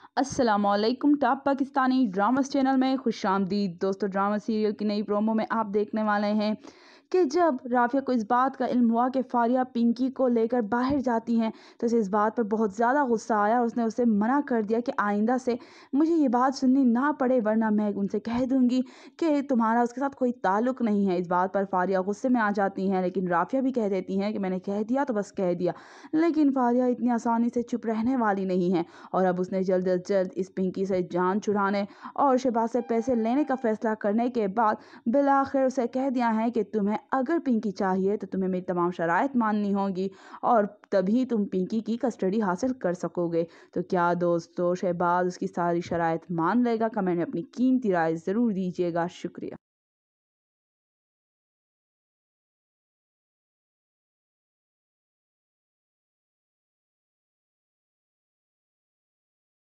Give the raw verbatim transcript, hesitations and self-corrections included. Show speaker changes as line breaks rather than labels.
अस्सलाम वालेकुम। Top Pakistani dramas channel में खुश आमदीद। दोस्तों, ड्रामा सीरियल की नई प्रोमो में आप देखने वाले हैं कि जब राफिया को इस बात का इल्म हुआ कि फारिया पिंकी को लेकर बाहर जाती हैं तो उसे इस बात पर बहुत ज़्यादा गुस्सा आया और उसने उसे मना कर दिया कि आइंदा से मुझे ये बात सुननी ना पड़े, वरना मैं उनसे कह दूंगी कि तुम्हारा उसके साथ कोई ताल्लुक नहीं है। इस बात पर फारिया गुस्से में आ जाती हैं, लेकिन राफिया भी कह देती हैं कि मैंने कह दिया तो बस कह दिया। लेकिन फारिया इतनी आसानी से चुप रहने वाली नहीं है और अब उसने जल्द अज जल्द इस पिंकी से जान छुड़ाने और शहबाज से पैसे लेने का फैसला करने के बाद बिलाखिर उसे कह दिया है कि तुम्हें अगर पिंकी चाहिए तो तुम्हें मेरी तमाम शराइत माननी होगी और तभी तुम पिंकी की कस्टडी हासिल कर सकोगे। तो क्या दोस्तों, शहबाज उसकी सारी शराइत मान लेगा? कमेंट में अपनी कीमती राय ज़रूर दीजिएगा। शुक्रिया।